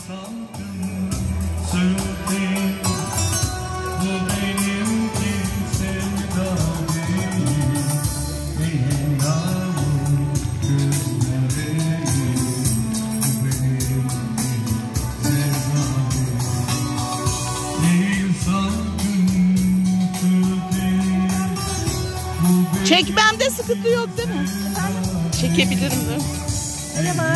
Çekmemde sıkıntı yok değil mi? Çekebilirim de. Merhaba.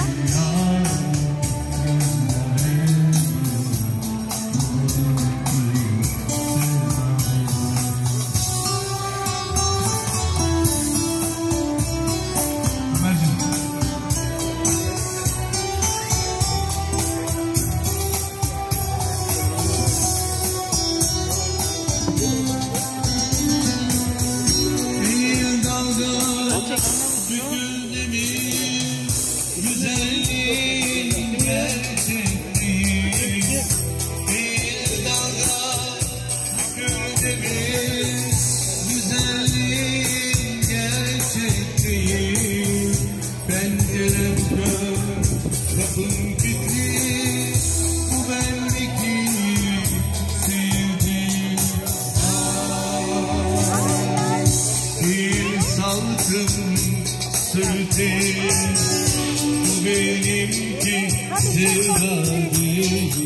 Bu benimki sevdiğim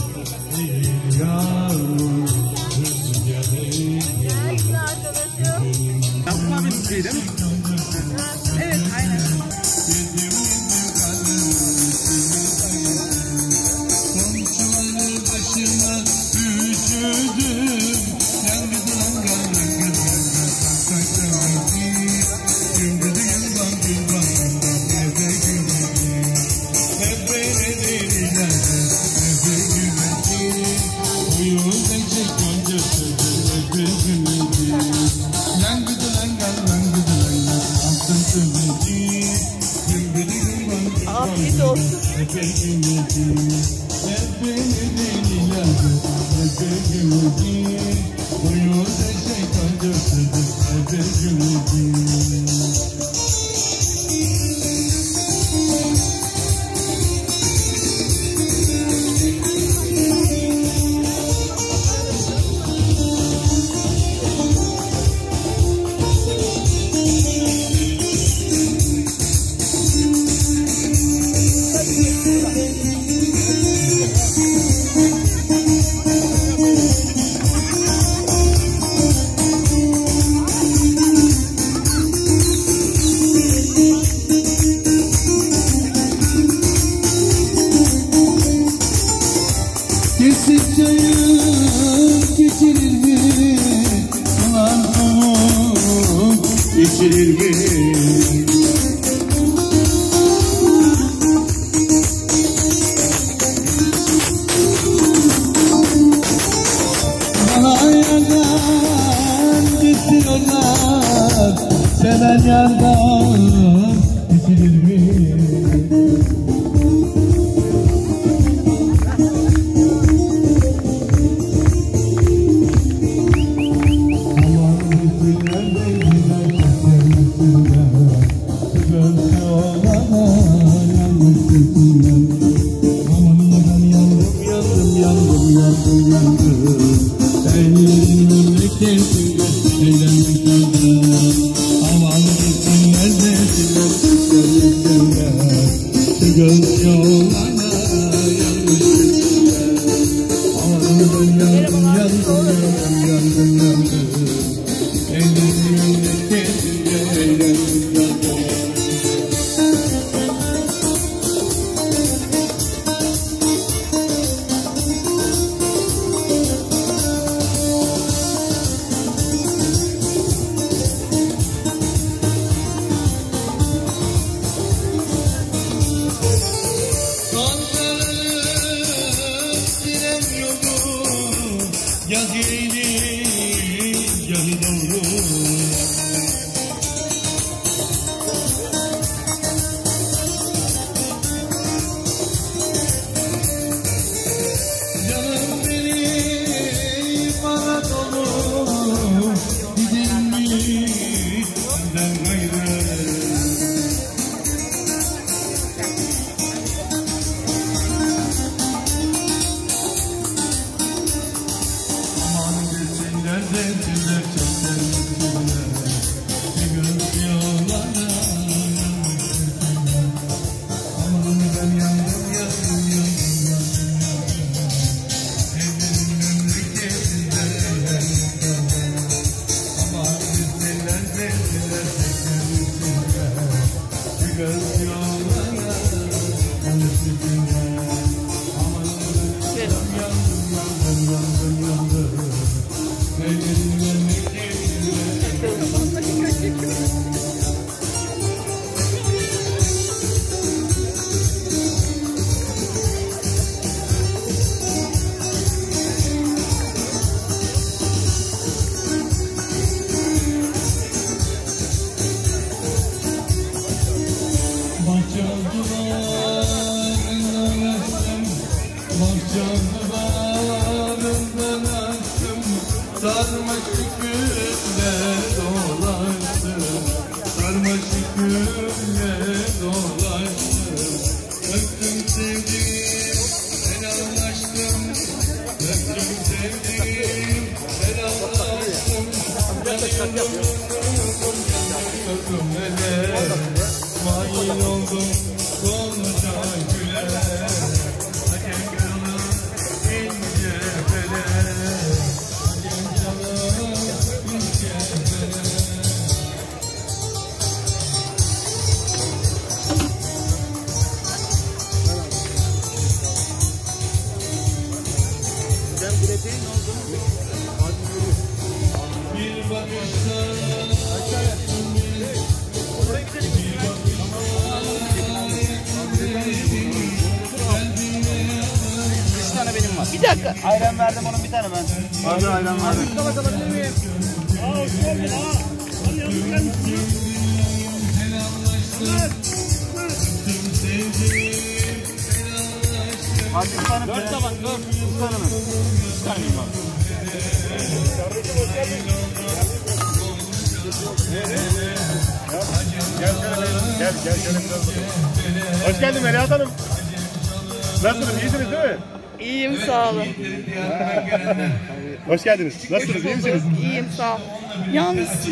yavrum rüzgarı. Yapma bir şey değil mi? Evet, aynen. Komşuları başıma üşüdüm. Afiyet olsun. Kesip çayır geçirir mi? Ulan soğuk geçirir mi? Bana yardan gitsin onlar, seven yardan geçirir mi? Senin memleketin gösterilen aman gitsin Bahçanı bağrımdan açtım, sarmaşık gülle dolaştım, sarmaşık gülle dolaştım. Öptüm sevdim, helallaştım, öptüm sevdim, helallaştım. Yanıyorum hele, mail oldum Gonca güle. Hakem kralım ince bele, hakem kralım ince bele. Sen bileceğin oldu mu? Bir bakışta Bir tane benim var. Bir dakika. Ayran verdim onun bir tane ben. Abi ayran verdim. Tabak alabilir miyim? Hadi bir tane. 4 tabak 4. Bir tane mi? Bir tane miyim abi? Gel şöyle biraz. Hoş geldin Melahat Hanım. Nasılsınız? İyisiniz değil mi? İyiyim sağ olun. Hoş geldiniz. Nasılsınız? İyi misiniz? İyiyim sağ ol. Yalnız